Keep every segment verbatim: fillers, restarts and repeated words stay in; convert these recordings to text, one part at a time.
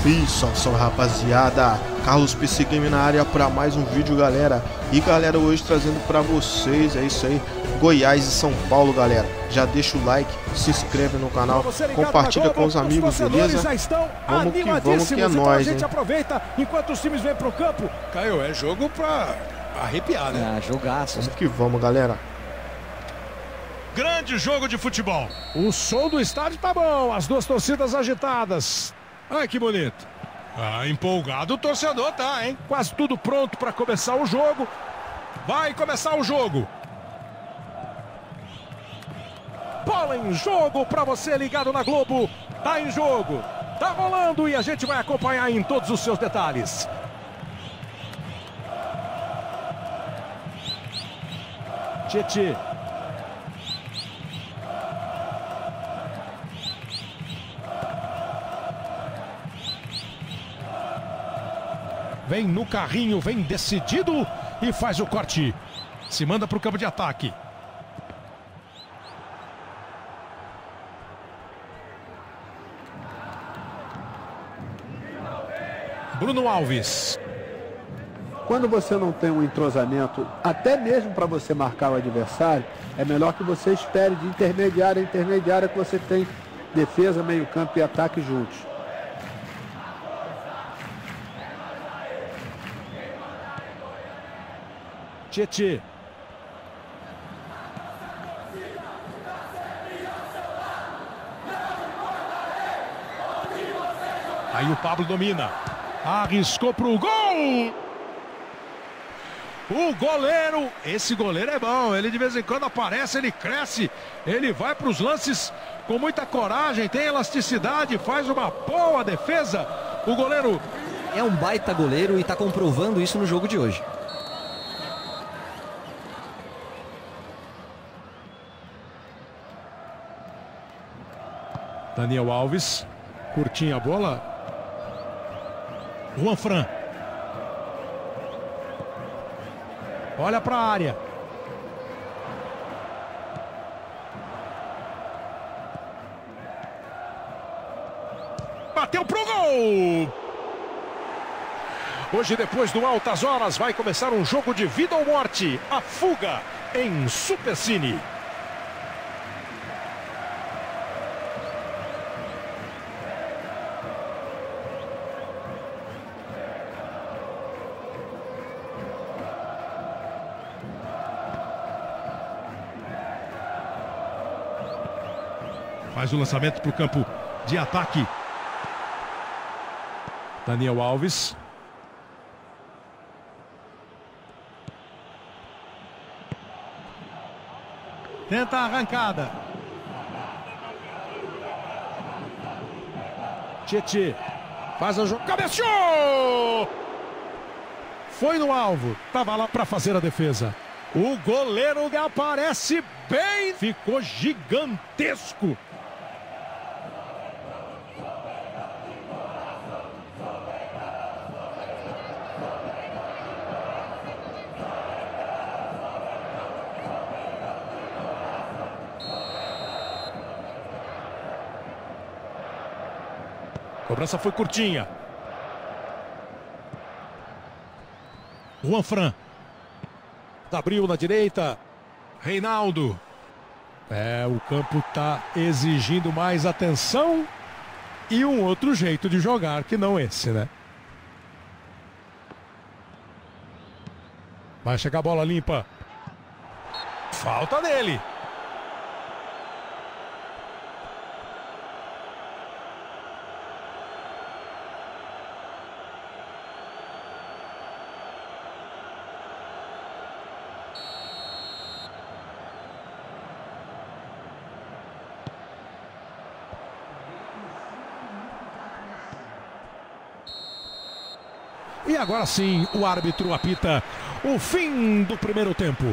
E salve, salve rapaziada, Carlos P C Game na área para mais um vídeo, galera. E galera, hoje trazendo para vocês, é isso aí, Goiás e São Paulo, galera. Já deixa o like, se inscreve no canal, compartilha com os amigos, beleza? Vamos que vamos, que é nóis, hein? A gente aproveita enquanto os times vêm pro campo. Caio, é jogo pra arrepiar, né? Ah, jogaço. Vamos que vamos, galera. Grande jogo de futebol. O som do estádio tá bom, as duas torcidas agitadas. Ai, que bonito. Ah, empolgado o torcedor tá, hein? Quase tudo pronto para começar o jogo. Vai começar o jogo. Bola em jogo para você ligado na Globo. Tá em jogo. Tá rolando e a gente vai acompanhar em todos os seus detalhes. Tietê. Vem no carrinho, vem decidido e faz o corte. Se manda para o campo de ataque. Bruno Alves. Quando você não tem um entrosamento, até mesmo para você marcar o adversário, é melhor que você espere de intermediária a intermediária que você tem defesa, meio campo e ataque juntos. Tietê. Aí o Pablo domina. Arriscou pro gol. O goleiro, esse goleiro é bom. Ele de vez em quando aparece, ele cresce. Ele vai para os lances com muita coragem, tem elasticidade, faz uma boa defesa. O goleiro é um baita goleiro e está comprovando isso no jogo de hoje. Daniel Alves, curtinha a bola. Juan Fran. Olha para a área. Bateu pro gol! Hoje, depois do Altas Horas, vai começar um jogo de vida ou morte. A fuga em Supercine. Faz o lançamento para o campo de ataque. Daniel Alves. Tenta a arrancada. Tietê. Faz a jogada. Cabeceou! Foi no alvo. Tava lá para fazer a defesa. O goleiro aparece bem. Ficou gigantesco. A cobrança foi curtinha. Juan Fran. Abriu na direita. Reinaldo. É, o campo está exigindo mais atenção e um outro jeito de jogar que não esse, né? Vai chegar a bola limpa. Falta dele. E agora sim, o árbitro apita o fim do primeiro tempo.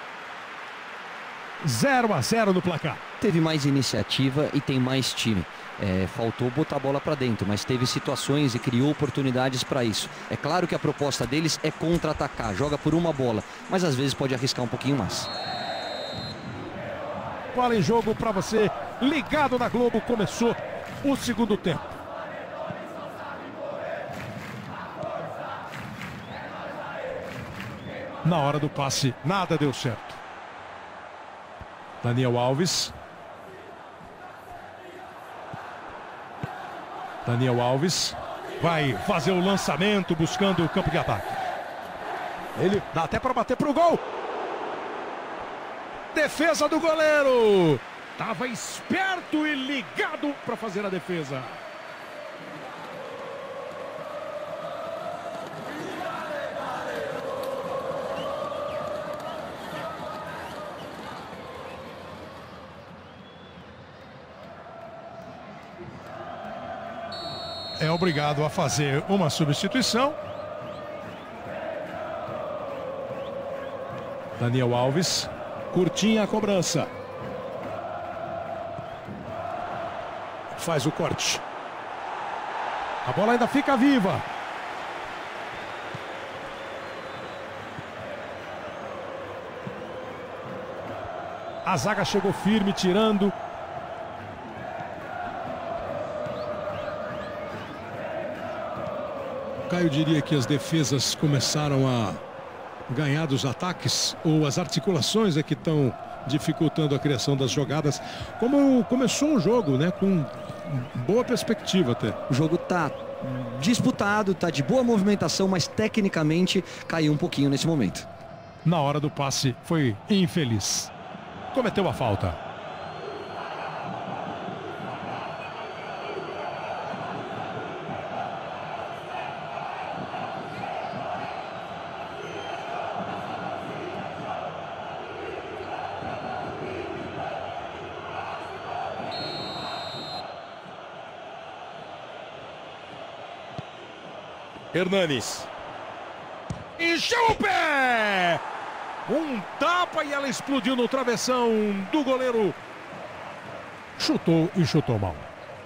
zero a zero no placar. Teve mais iniciativa e tem mais time. É, faltou botar a bola para dentro, mas teve situações e criou oportunidades para isso. É claro que a proposta deles é contra-atacar, joga por uma bola, mas às vezes pode arriscar um pouquinho mais. Bola em jogo para você, ligado na Globo, começou o segundo tempo. Na hora do passe, nada deu certo. Daniel Alves. Daniel Alves vai fazer o lançamento buscando o campo de ataque. Ele dá até para bater para o gol. Defesa do goleiro. Estava esperto e ligado para fazer a defesa. É obrigado a fazer uma substituição. Daniel Alves, curtinha a cobrança. Faz o corte. A bola ainda fica viva. A zaga chegou firme, tirando. Caio diria que as defesas começaram a ganhar dos ataques, ou as articulações é que estão dificultando a criação das jogadas. Como começou um jogo, né, com boa perspectiva até. O jogo tá disputado, tá de boa movimentação, mas tecnicamente caiu um pouquinho nesse momento. Na hora do passe foi infeliz. Cometeu a falta. Hernanes. Encheu o pé! Um tapa e ela explodiu no travessão do goleiro. Chutou e chutou mal.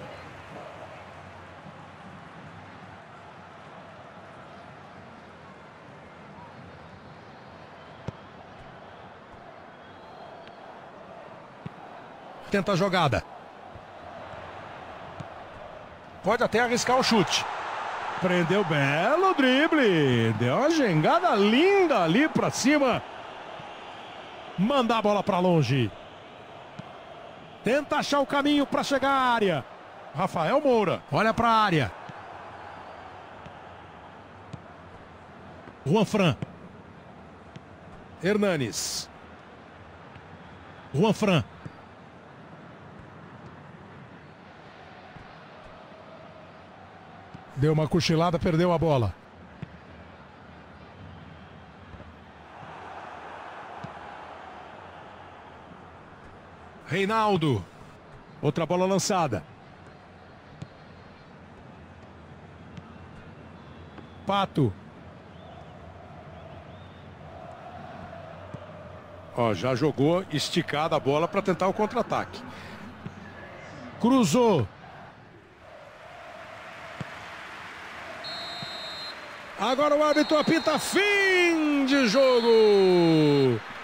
Tenta a jogada. Pode até arriscar o chute. Prendeu belo drible. Deu uma jangada linda ali pra cima. Manda a bola pra longe. Tenta achar o caminho pra chegar à área. Rafael Moura. Olha pra área. Juan Fran. Hernanes. Juan Fran. Deu uma cochilada, perdeu a bola. Reinaldo. Outra bola lançada. Pato. Ó, já jogou esticada a bola para tentar o contra-ataque. Cruzou. Agora o árbitro apita fim de jogo.